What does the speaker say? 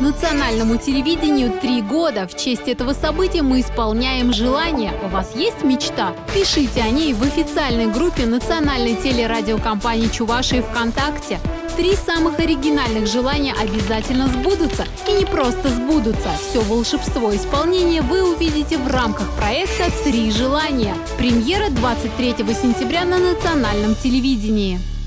Национальному телевидению 3 года. В честь этого события мы исполняем желания. У вас есть мечта? Пишите о ней в официальной группе национальной телерадиокомпании Чувашии ВКонтакте. 3 самых оригинальных желания обязательно сбудутся. И не просто сбудутся. Все волшебство исполнения вы увидите в рамках проекта «3 желания». Премьера 23 сентября на национальном телевидении.